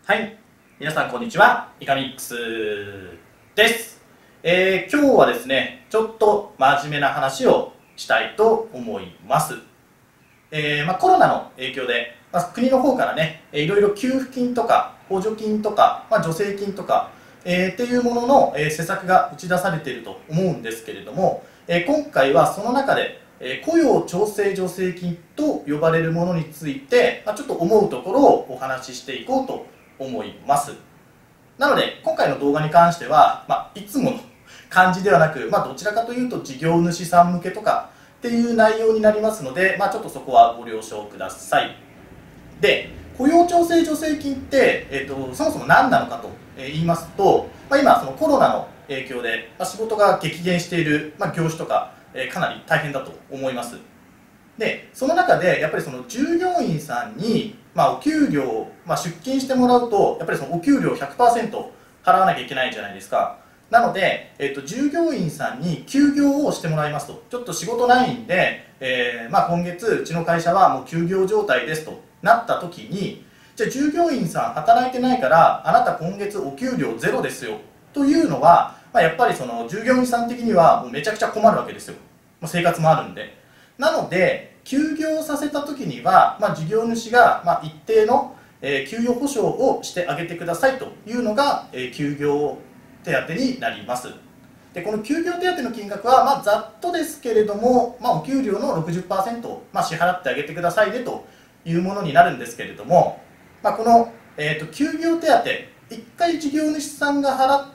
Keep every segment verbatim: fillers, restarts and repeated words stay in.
はい、皆さんこんにちは、イカミックスです。えー、今日はですね、ちょっと真面目な話をしたいと思います。えーまあ、コロナの影響で、まあ、国の方からね、いろいろ給付金とか補助金とか、まあ、助成金とか、えー、っていうものの、えー、施策が打ち出されていると思うんですけれども、えー、今回はその中でえー、雇用調整助成金と呼ばれるものについて、まあ、ちょっと思うところをお話ししていこうと思います。なので今回の動画に関しては、まあ、いつもの感じではなく、まあ、どちらかというと事業主さん向けとかっていう内容になりますので、まあ、ちょっとそこはご了承ください。で、雇用調整助成金って、えーと、そもそも何なのかと言いますと、まあ、今そのコロナの影響で、まあ、仕事が激減している、まあ、業種とか、えー、かなり大変だと思います。でその中でやっぱりその従業員さんに、まあ、お給料、まあ、出勤してもらうとやっぱりそのお給料 ひゃくパーセント 払わなきゃいけないじゃないですか。なので、えっと、従業員さんに休業をしてもらいますと、ちょっと仕事ないんで、えーまあ、今月うちの会社はもう休業状態ですとなった時に、じゃあ従業員さん働いてないからあなた今月お給料ゼロですよというのは、まあ、やっぱりその従業員さん的にはもうめちゃくちゃ困るわけですよ。もう生活もあるんで。なので休業させた時には、まあ、事業主が、まあ、一定の、えー、給与保証をしてあげてくださいというのが、えー、休業手当になります。でこの休業手当の金額は、まあ、ざっとですけれども、まあ、お給料の ろくじゅっパーセント を、まあ、支払ってあげてくださいねというものになるんですけれども、まあ、この、えーと、休業手当いっかい事業主さんが払った、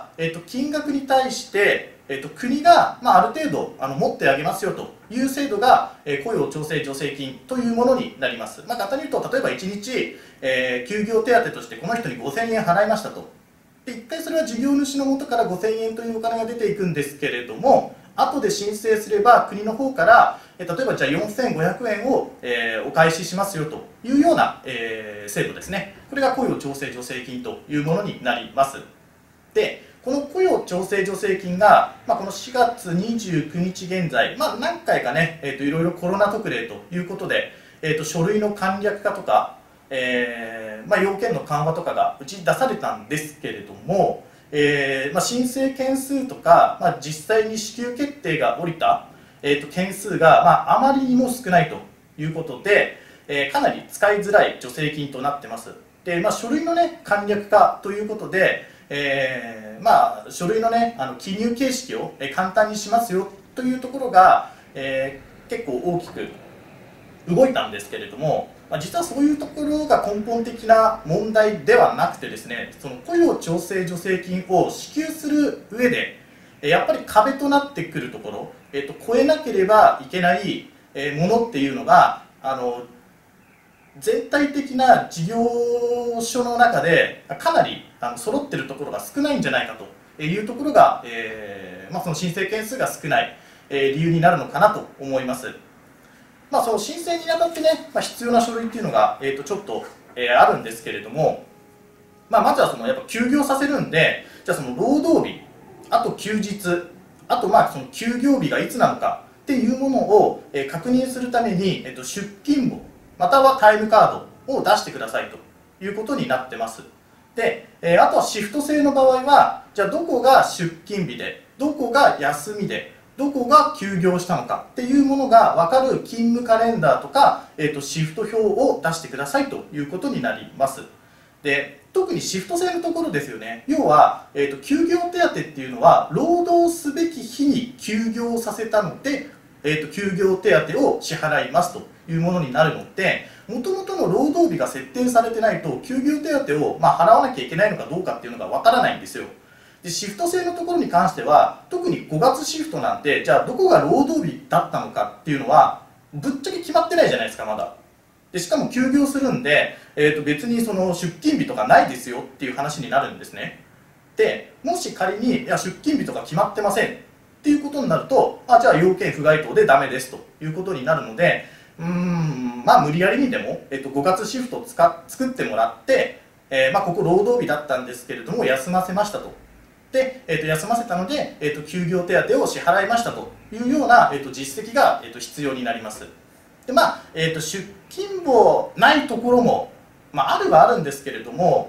えーと、金額に対してえっと、国が、まあ、ある程度あの持ってあげますよという制度が、えー、雇用調整助成金というものになります。まあ、簡単に言うと、例えばいちにち、えー、休業手当としてこの人にごせんえん払いましたと。で、いっかいそれは事業主の元からごせんえんというお金が出ていくんですけれども、後で申請すれば国の方から、えー、例えばじゃあよんせんごひゃくえんを、えー、お返ししますよというような、えー、制度ですね。これが雇用調整助成金というものになります。でこの雇用調整助成金が、まあ、このしがつにじゅうくにち現在、まあ、何回かね、えー、といろいろコロナ特例ということで、えー、と書類の簡略化とか、えーまあ、要件の緩和とかが打ち出されたんですけれども、えーまあ、申請件数とか、まあ、実際に支給決定が下りた、えー、と件数が、まあ、あまりにも少ないということで、えー、かなり使いづらい助成金となってます。で、まあ、書類の、ね、簡略化ということで、えー、まあ書類のねあの記入形式を簡単にしますよというところが、えー、結構大きく動いたんですけれども、まあ、実はそういうところが根本的な問題ではなくてですね、その雇用調整助成金を支給する上でやっぱり壁となってくるところ、えー、と超えなければいけないものっていうのがあの全体的な事業所の中でかなりあの揃っているところが少ないんじゃないかというところが、えーまあ、その申請件数が少ない、えー、理由になるのかなと思います。まあ、その申請にあたってね、まあ、必要な書類っていうのが、えー、とちょっと、えー、あるんですけれども、まあ、まずはそのやっぱ休業させるんで、じゃあその労働日、あと休日、あとまあその休業日がいつなのかっていうものを、えー、確認するために、えー、と出勤簿またはタイムカードを出してくださいということになってます。で、えー、あとはシフト制の場合は、じゃあどこが出勤日で、どこが休みで、どこが休業したのかっていうものが分かる勤務カレンダーとか、えー、とシフト表を出してくださいということになります。で、特にシフト制のところですよね。要は、えー、と休業手当っていうのは労働すべき日に休業させたので、えー、と休業手当を支払いますというものになるので、もともとの労働日が設定されてないと休業手当をまあ払わなきゃいけないのかどうかっていうのがわからないんですよ。でシフト制のところに関しては特にごがつシフトなんて、じゃあどこが労働日だったのかっていうのはぶっちゃけ決まってないじゃないですか、まだ。でしかも休業するんで、えー、と別にその出勤日とかないですよっていう話になるんですね。でもし仮にいや出勤日とか決まってませんっていうことになると、あじゃあ要件不該当でダメですということになるので、うーんまあ無理やりにでも、えっと、ごがつシフトを使っ作ってもらって、えーまあ、ここ労働日だったんですけれども休ませましたと。で、えっと、休ませたので、えっと、休業手当を支払いましたというような、えっと、実績が、えっと、必要になります。でまあ、えっと、出勤簿ないところも、まあ、あるはあるんですけれども、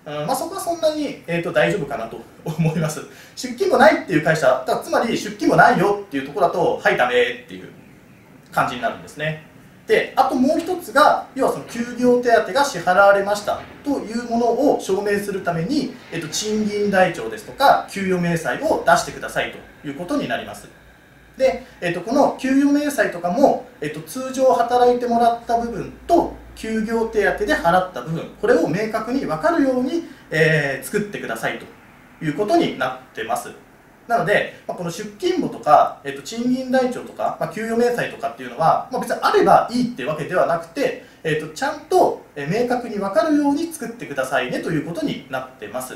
うんまあ、そこはそんなに、えー、と大丈夫かなと思います。出勤もないっていう会社、だからつまり出勤もないよっていうところだと、はい、ダメっていう感じになるんですね。で、あともう一つが、要はその休業手当が支払われましたというものを証明するために、えー、と賃金台帳ですとか、給与明細を出してくださいということになります。で、えー、とこの給与明細とかも、えー、と通常働いてもらった部分と、休業手当で払った部分、これを明確に分かるように、えー、作ってくださいということになってます。なので、まあ、この出勤簿とか、えー、と賃金台帳とか、まあ、給与明細とかっていうのは、まあ、別にあればいいってわけではなくて、えー、とちゃんと明確に分かるように作ってくださいねということになってます。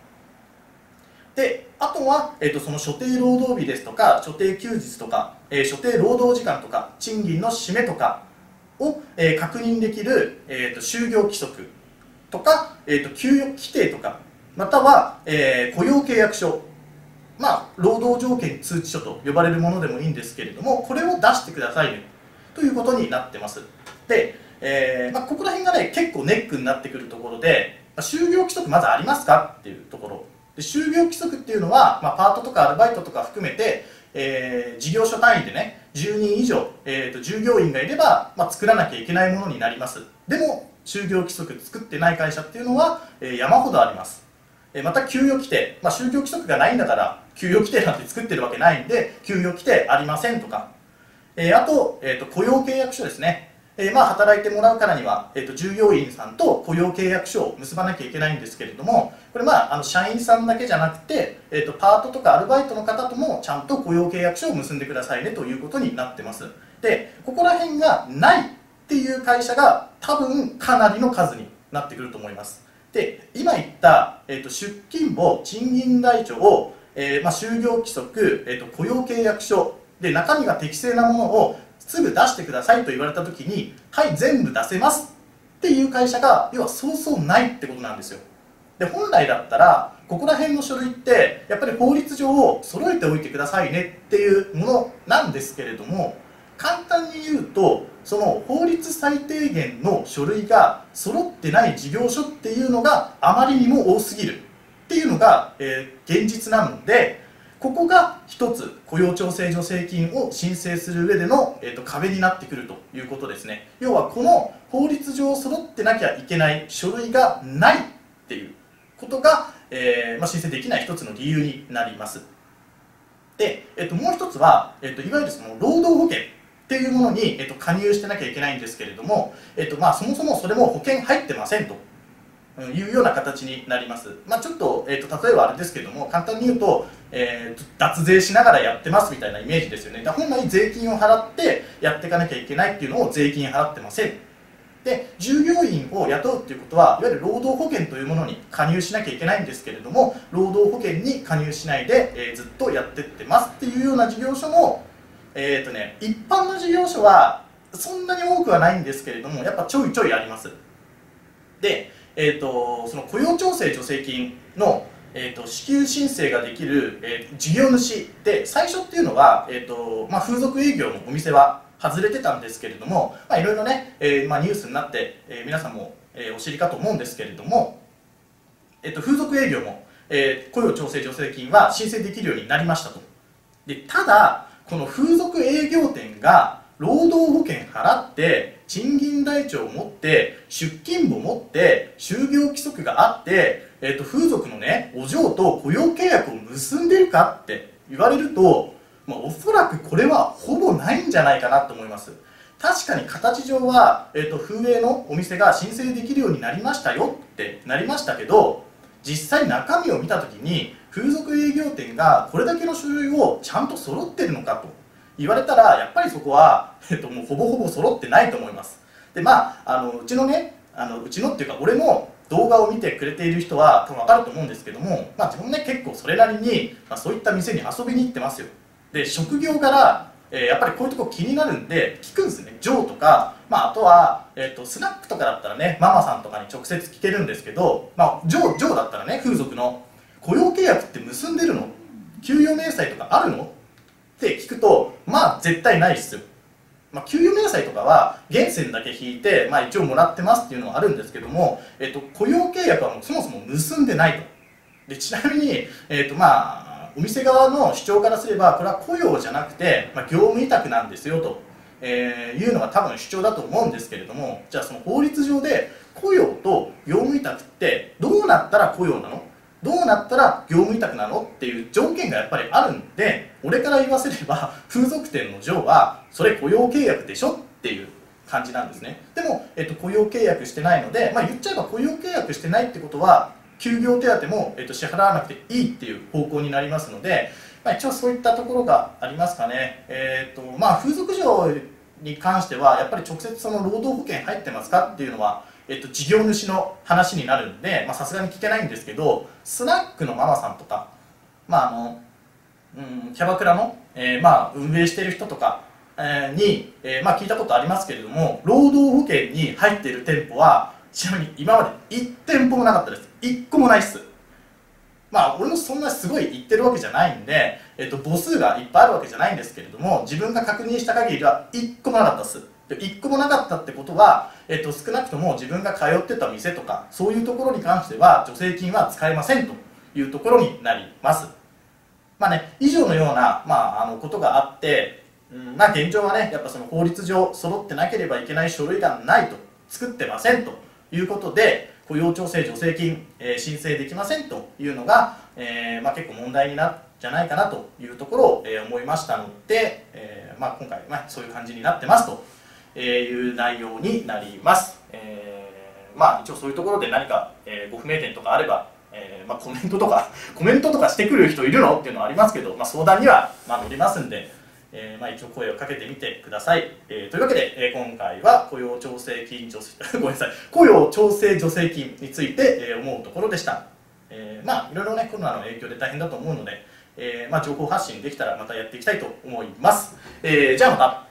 で、あとは、えー、とその所定労働日ですとか、所定休日とか、えー、所定労働時間とか、賃金の締めとかを、えー、確認できる、えー、と就業規則とか、えー、と給与規定とか、または、えー、雇用契約書、まあ、労働条件通知書と呼ばれるものでもいいんですけれども、これを出してくださいねということになってます。で、えーまあ、ここら辺がね、結構ネックになってくるところで、まあ、就業規則まずありますかっていうところで、就業規則っていうのは、まあ、パートとかアルバイトとか含めて、えー、事業所単位でね、じゅうにん以上、えー、と従業員がいれば、まあ、作らなきゃいけないものになります。でも就業規則作ってない会社っていうのは、えー、山ほどあります。えー、また給与規定、まあ、就業規則がないんだから給与規定なんて作ってるわけないんで、給与規定ありませんとか、えー、あと、えー、と雇用契約書ですね。えーまあ、働いてもらうからには、えー、と従業員さんと雇用契約書を結ばなきゃいけないんですけれども、これ、まあ、あの社員さんだけじゃなくて、えー、とパートとかアルバイトの方ともちゃんと雇用契約書を結んでくださいねということになってます。で、ここら辺がないっていう会社が多分かなりの数になってくると思います。で、今言った、えー、と出勤簿、賃金台帳、えーまあ、就業規則、えー、と雇用契約書で、中身が適正なものをすぐ出してくださいと言われたときに、はい、全部出せますっていう会社が、要はそうそうないってことなんですよ。で、本来だったら、ここら辺の書類って、やっぱり法律上を揃えておいてくださいねっていうものなんですけれども、簡単に言うと、その法律最低限の書類が揃ってない事業所っていうのがあまりにも多すぎるっていうのが、えー、現実なので、ここが一つ雇用調整助成金を申請する上での、えー、と壁になってくるということですね。要はこの法律上揃ってなきゃいけない書類がないっていうことが、えーまあ、申請できない一つの理由になります。で、えー、ともう一つは、えー、といわゆるその労働保険っていうものに、えー、と加入してなきゃいけないんですけれども、えーとまあ、そもそもそれも保険入ってませんというような形になります。まあ、ちょっと、えー、と例えばあれですけども、簡単に言うと、えー、脱税しながらやってますみたいなイメージですよね。だから本来税金を払ってやっていかなきゃいけないっていうのを税金払ってません。で、従業員を雇うっていうことは、いわゆる労働保険というものに加入しなきゃいけないんですけれども、労働保険に加入しないで、えー、ずっとやってってますっていうような事業所も、えーとね、一般の事業所はそんなに多くはないんですけれども、やっぱちょいちょいあります。で、えー、とその雇用調整助成金の、えー、と支給申請ができる、えー、事業主で、最初っていうのは、えーとまあ、風俗営業のお店は外れてたんですけれども、まあ、いろいろね、えーまあ、ニュースになって、えー、皆さんも、えー、お知りかと思うんですけれども、えー、と風俗営業も、えー、雇用調整助成金は申請できるようになりましたと。で、ただこの風俗営業店が労働保険払って賃金台帳を持って出勤簿を持って就業規則があって、えー、と風俗のねお嬢と雇用契約を結んでるかって言われると、まあ、おそらくこれはほぼないんじゃないかなと思います。確かに形上は、えー、と風営のお店が申請できるようになりましたよってなりましたけど、実際中身を見た時に風俗営業店がこれだけの書類をちゃんと揃ってるのかと言われたら、やっぱりそこは、えっと、もうほぼほぼ揃ってないと思います。で、まあ、あのうちのねあのうちのっていうか俺の動画を見てくれている人は多分分かると思うんですけども、まあ、自分ね結構それなりに、まあ、そういった店に遊びに行ってますよ。で、職業柄、えー、やっぱりこういうとこ気になるんで聞くんですね。ジョーとか、まあ、あとは、えー、とスナックとかだったらねママさんとかに直接聞けるんですけど、まあ、ジョー、ジョーだったらね風俗の雇用契約って結んでるの？給与明細とかあるの？って聞くと、まあ絶対ないっすよ。 まあ、給与明細とかは源泉だけ引いて、まあ、一応もらってますっていうのはあるんですけども、えっと、雇用契約はもうそもそも結んでないと。でちなみに、えっとまあ、お店側の主張からすればこれは雇用じゃなくて、まあ、業務委託なんですよと、えー、いうのが多分主張だと思うんですけれども、じゃあその法律上で雇用と業務委託ってどうなったら雇用なの、どうなったら業務委託なのっていう条件がやっぱりあるんで、俺から言わせれば風俗店の嬢はそれ雇用契約でしょっていう感じなんですね。でも、えっと、雇用契約してないので、まあ、言っちゃえば雇用契約してないってことは休業手当も、えっと、支払わなくていいっていう方向になりますので、まあ、一応そういったところがありますかね。えーっとまあ、風俗嬢に関してはやっぱり直接その労働保険入ってますかっていうのは、えっと、事業主の話になるんでさすがに聞けないんですけど、スナックのママさんとか、まああのうん、キャバクラの、えーまあ、運営している人とか、えー、に、えーまあ、聞いたことありますけれども、労働保険に入っている店舗はちなみに今までいち店舗もなかったです。いっこもないっす。まあ俺もそんなすごい言ってるわけじゃないんで、えっと、母数がいっぱいあるわけじゃないんですけれども、自分が確認した限りはいっこもなかったっす。でいっこもなかったってことは、えっと、少なくとも自分が通ってた店とかそういうところに関しては助成金は使えませんというところになります。まあね、以上のような、まあ、あのことがあって、うん、まあ現状はねやっぱその法律上揃ってなければいけない書類がないと、作ってませんということで雇用調整助成金、えー、申請できませんというのが、えーまあ、結構問題になるんじゃないかなというところを、えー、思いましたので、えーまあ、今回、まあ、そういう感じになってますという内容になります。えーまあ、一応そういうところで何か、えー、ご不明点とかあれば、えーまあ、コメントとかコメントとかしてくる人いるのっていうのはありますけど、まあ、相談には、まあ、乗りますんで、えーまあ、一応声をかけてみてください。えー、というわけで、えー、今回は雇用調整金助成ごめんなさい雇用調整助成金について、えー、思うところでした。えー、まあいろいろねコロナの影響で大変だと思うので、えーまあ、情報発信できたらまたやっていきたいと思います。えー、じゃあまた。